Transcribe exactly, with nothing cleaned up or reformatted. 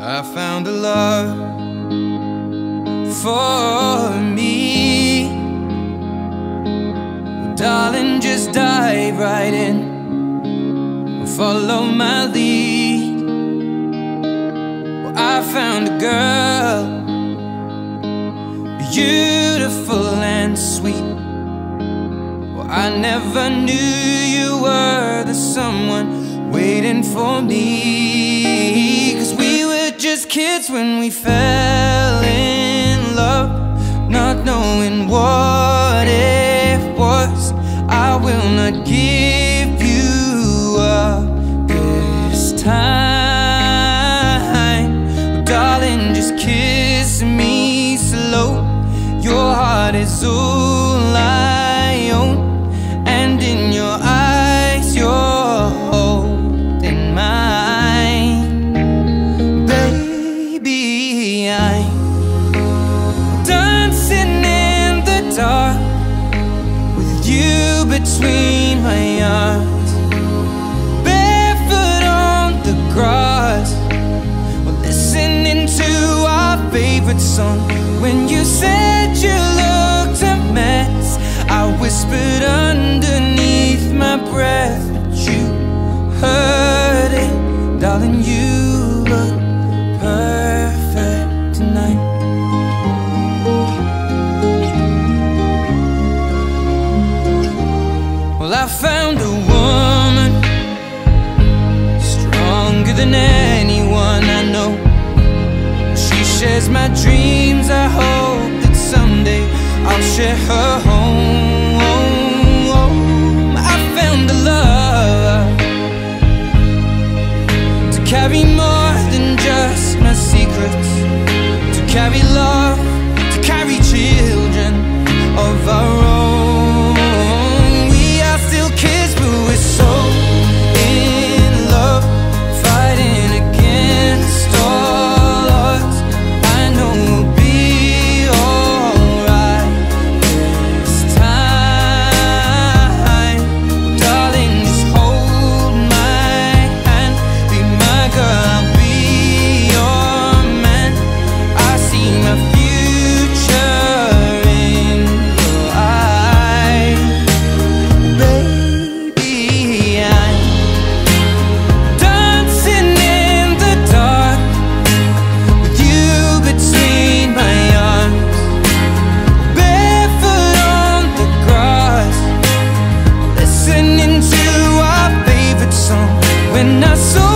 I found a love for me. Well, darling, just dive right in, follow my lead. Well, I found a girl, beautiful and sweet. Well, I never knew you were the someone waiting for me. 'Cause we were just kids when we fell in love, not knowing what it was. I will not give you up this time. Oh, darling, just kiss me slow. Your heart is all I own, and in your eyes you're holding mine. Baby, I'm dancing in the dark with you between my arms, barefoot on the grass. We're listening to our favorite song. When you said you looked a mess, I whispered underneath my breath, but you heard it. Darling, you look perfect tonight. Well, I found a woman stronger than anyone I know. She shares my dreams. I hope that someday I'll share her home. I found a love to carry more than just my secrets, to carry love, to carry children of our own. We are still kids, but we're so in love, fighting against all odds. I know we'll be alright this time. Darling, just hold my hand, be my girl, I'll be your man. I see my future in your eyes. Baby, I'm dancing in the dark with you between my arms, barefoot on the grass, listening to our favorite song. When I saw